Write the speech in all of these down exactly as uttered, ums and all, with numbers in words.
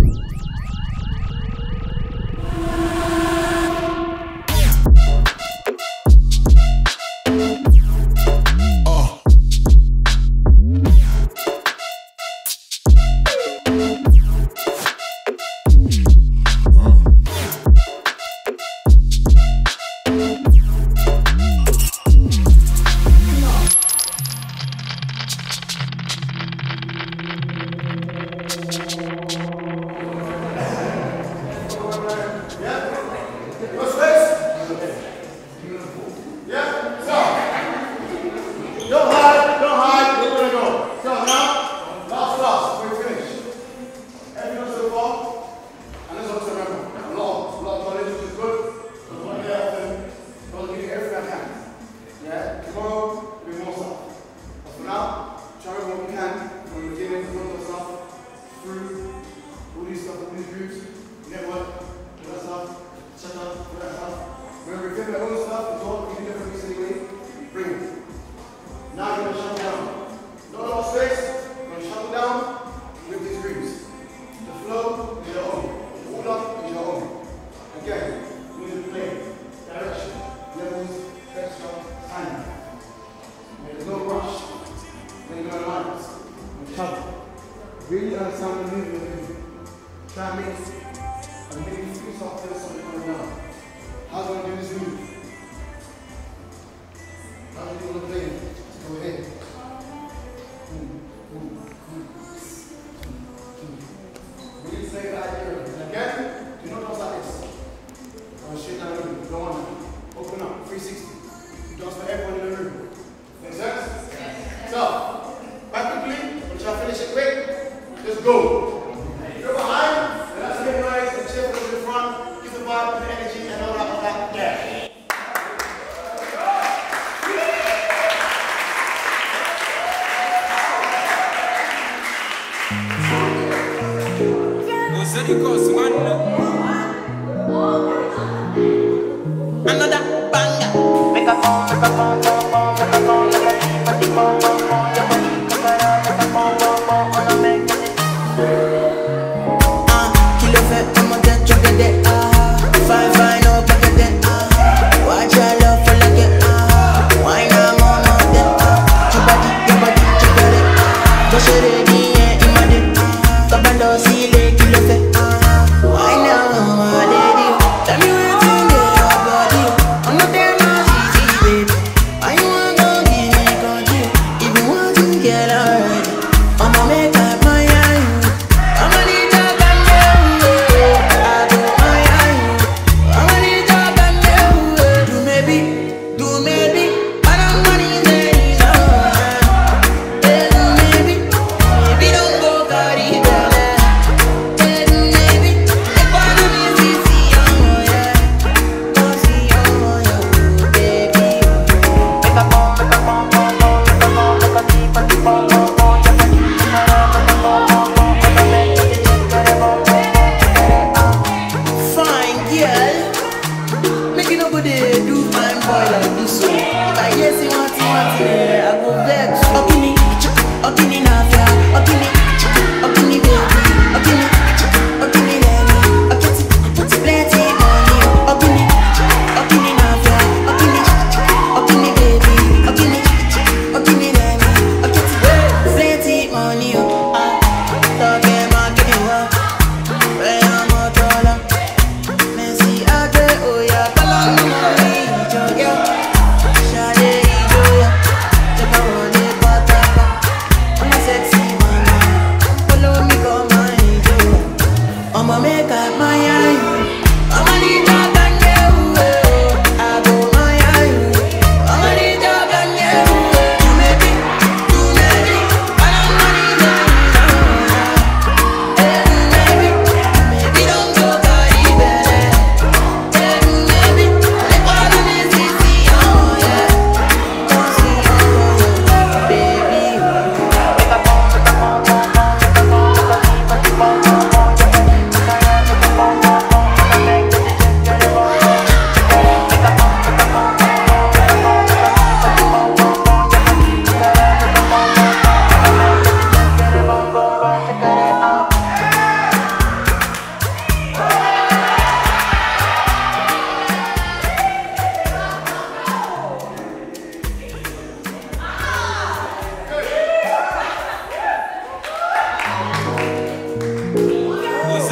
Really understand the movement. Try and make and maybe feel something something coming down. How do I do this move? How do you want to play it? Go ahead. Really play that here. And again, do not dance like this. Go straight down the room. Go on now. Open up. three sixty. You dance for everyone in the room. Make sense? So, back quickly. We'll try to finish it quick. Let's go. You're behind, and that's a bit nice, and cheer to the front, give the vibe, the energy, and all that, all that. Yeah. Another banger. Make a song, make a song, make a song, make a song, make a song, make a song.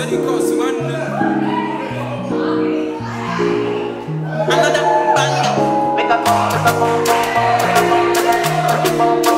Another banger. Make a phone, make a phone, phone, phone, make a phone, phone,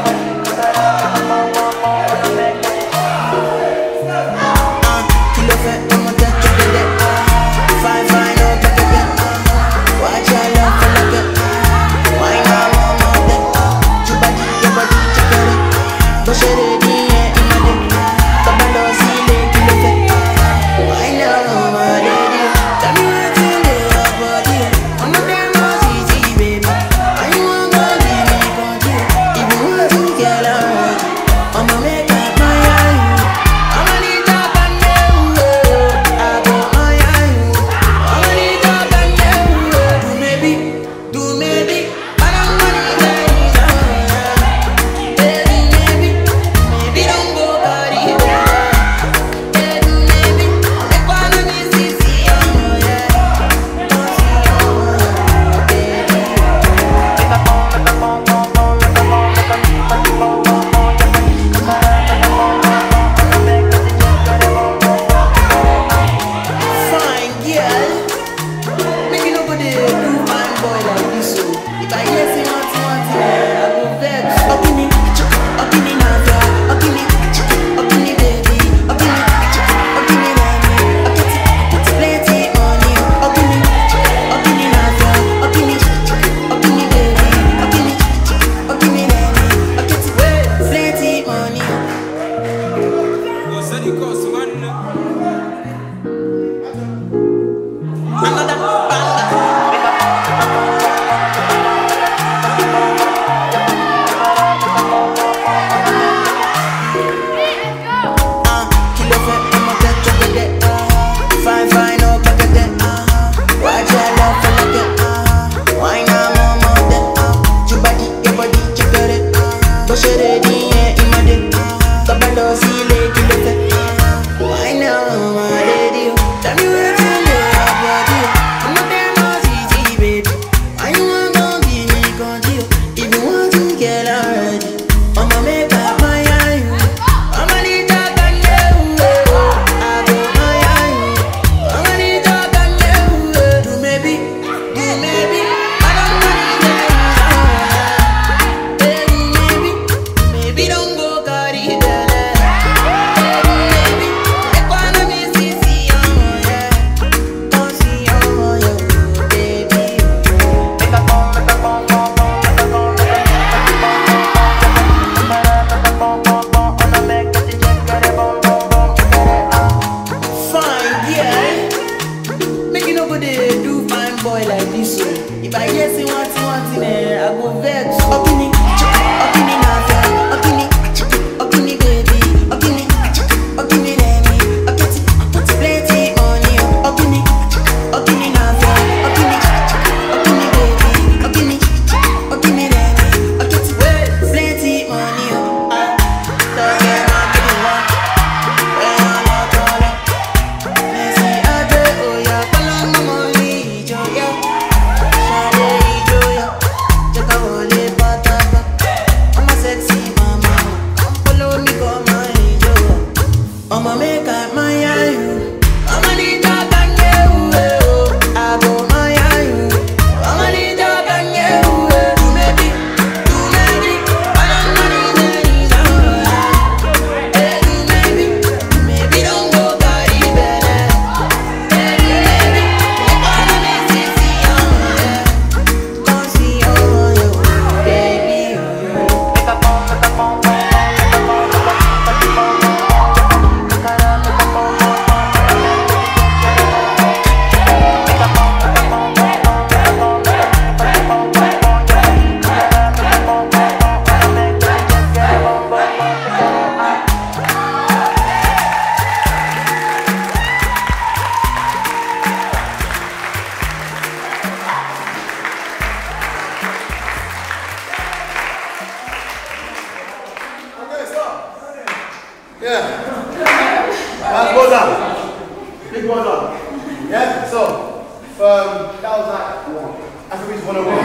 Afrobeats one oh one.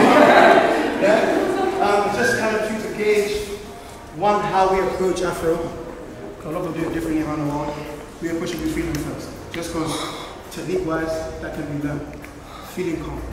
Yeah? Um, just kind of to gauge, one, how we approach Afro. Because a lot of people do it differently around the world. we are pushing with feeling first. Just because technique-wise, that can be learned. Feeling calm.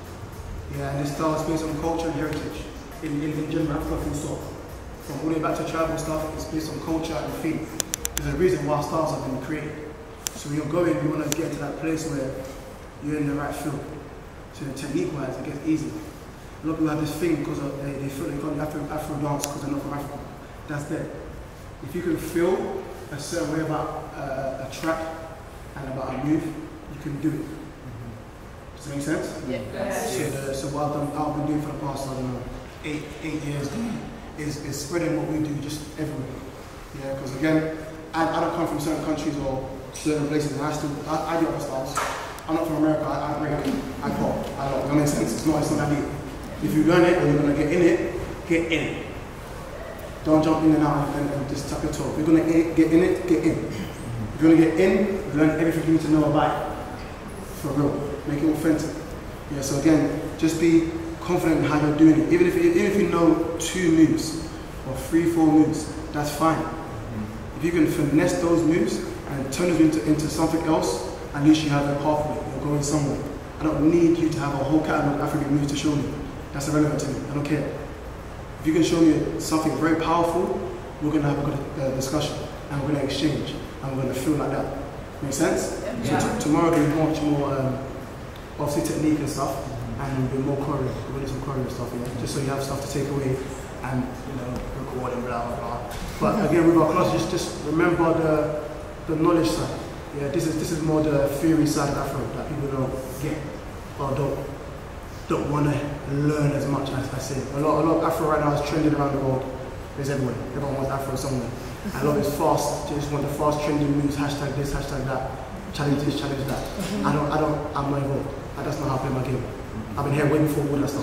Yeah, and this style is based on culture and heritage. In, in, in general, Afro full stop. From all the way back to tribal stuff, it's based on culture and feeling. There's a reason why styles have been created. So when you're going, you want to get to that place where you're in the right field. So technique-wise, it gets easier. A lot of people have this thing because they, they feel they can't Afro, Afro dance because they're not from Africa. That's there. If you can feel a certain way about uh, a track and about a move, you can do it. Mm-hmm. Does that make sense? Yeah. So, the, so what I've, done, I've been doing for the past, I don't know, eight, eight years is, is spreading what we do just everywhere. Yeah, because again, I, I don't come from certain countries or certain places, and I still, I, I do other styles. I'm not from America, I, I break, I pop, I don't, that makes sense, it's not, it's not that deep. If you learn it and you're going to get in it, get in it. Don't jump in and out and, and just tap your toe. If you're going to get in it, get in. If you're going to get in, learn everything you need to know about it. For real, make it authentic. Yeah, so again, just be confident in how you're doing it. Even if, even if you know two moves or three, four moves, that's fine. If you can finesse those moves and turn them into, into something else, at least you have a pathway, you're going somewhere. I don't need you to have a whole catalogue of African moves to show me. That's irrelevant to me, I don't care. If you can show me something very powerful, we're going to have a good uh, discussion, and we're going to exchange, and we're going to feel like that. Make sense? Yeah. So tomorrow we'll be much more, um, obviously technique and stuff, and we'll be more choreo, we'll do some choreo and stuff, yeah? Just so you have stuff to take away, and you know, record and blah, blah, blah. But again, with our class, just, just remember the, the knowledge side. Yeah, this is this is more the theory side of Afro that people don't get or don't don't want to learn as much as I say. A lot, a lot of Afro right now is trending around the world. It's everywhere. Everyone wants Afro somewhere. And a lot of it's fast. They just want the fast trending moves. Hashtag this, hashtag that. Challenge this, challenge that. I don't, I don't, I'm not involved. That's not how I play my game. I've been here way before all that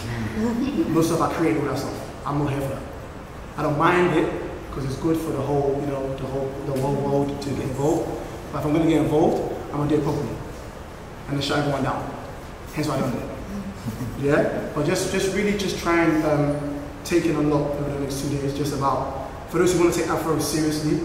stuff. Most stuff I create all that stuff. I'm not here for that. I don't mind it because it's good for the whole, you know, the whole, the whole world to get involved. But if I'm going to get involved, I'm going to do it properly. And then shut everyone down. Hence why I don't do it. Yeah? But just, just really just try and um, take in a lot over the next two days, just about, for those who want to take Afro seriously,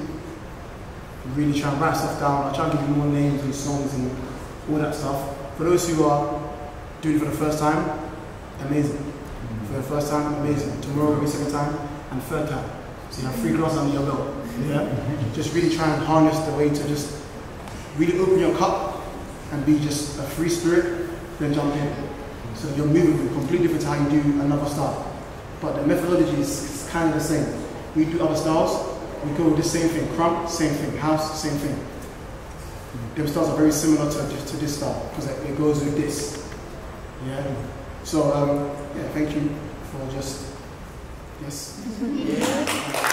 really try and write stuff down. I'll try and give you more names and songs and all that stuff. For those who are doing it for the first time, amazing. For the first time, amazing. Tomorrow will be second time, and third time. So you have three classes under your belt. Yeah? Just really try and harness the way to just really open your cup and be just a free spirit, then jump in. So your movement will be completely different to how you do another style. But the methodology is, is kind of the same. We do other styles, we go with the same thing. Crump, same thing. House, same thing. Them styles are very similar to, to this style because it goes with this. Yeah. So um, yeah, thank you for just yes. Yeah.